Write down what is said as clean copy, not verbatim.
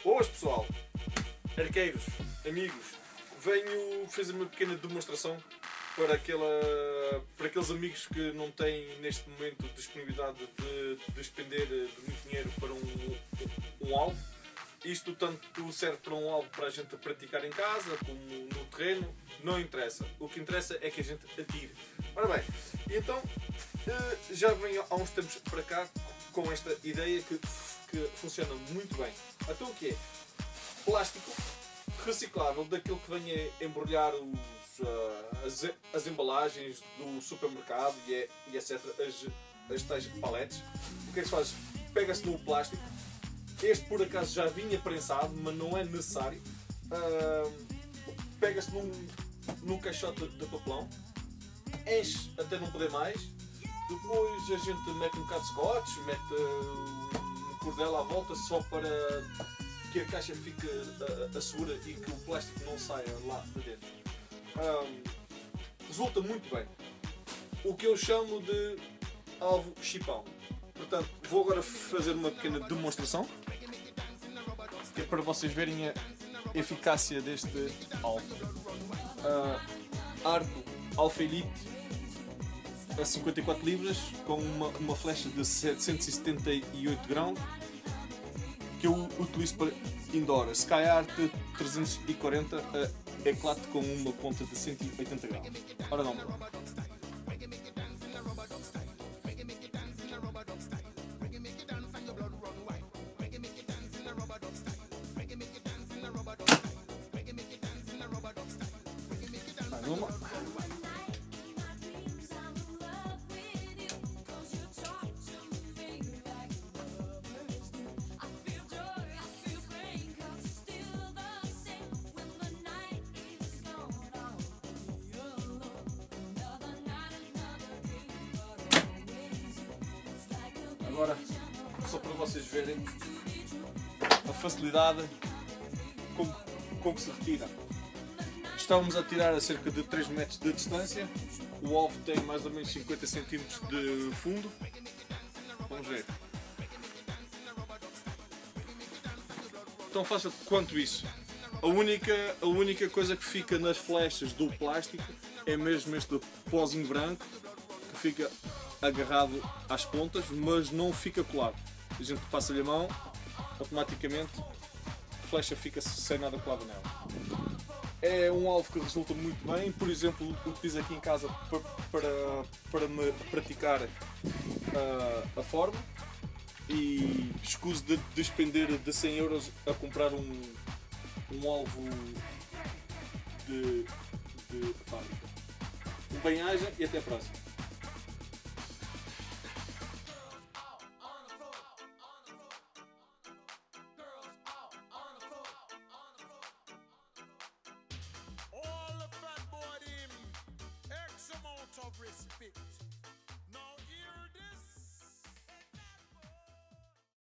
Boas pessoal, arqueiros, amigos, venho fazer uma pequena demonstração para aqueles amigos que não têm neste momento disponibilidade de despender muito dinheiro para um alvo. Isto tanto serve para um alvo para a gente praticar em casa como no terreno, não interessa. O que interessa é que a gente atire. Ora bem, então já venho há uns tempos para cá com esta ideia que funciona muito bem. Então o que é? Plástico reciclável, daquilo que vem a embrulhar as embalagens do supermercado e etc. As tais paletes. O que é que se faz? Pega-se no plástico. Este por acaso já vinha prensado, mas não é necessário. Pega-se num caixote de papelão, enche até não poder mais. Depois a gente mete um bocado de scotch, mete um cordel à volta só para que a caixa fique segura e que o plástico não saia lá de dentro. Resulta muito bem. O que eu chamo de alvo chipão. Portanto, vou agora fazer uma pequena demonstração, que é para vocês verem a eficácia deste alvo. Arco Alpha Elite a 54 libras com uma flecha de 778 graus que eu utilizo para indoor. Sky Art 340 eclate com uma ponta de 180 graus. Ora não, mais uma. Agora, só para vocês verem a facilidade com que se retira. Estávamos a tirar a cerca de 3 metros de distância. O alvo tem mais ou menos 50 cm de fundo. Vamos ver. Tão fácil quanto isso. A única coisa que fica nas flechas do plástico é mesmo este pozinho branco que fica agarrado às pontas, mas não fica colado. A gente passa-lhe a mão, automaticamente a flecha fica sem nada colado nela. É um alvo que resulta muito bem. Por exemplo, utilizo aqui em casa para me praticar a forma e escuso de despender de 100 euros a comprar um alvo de fábrica. Um bem-aja e até a próxima.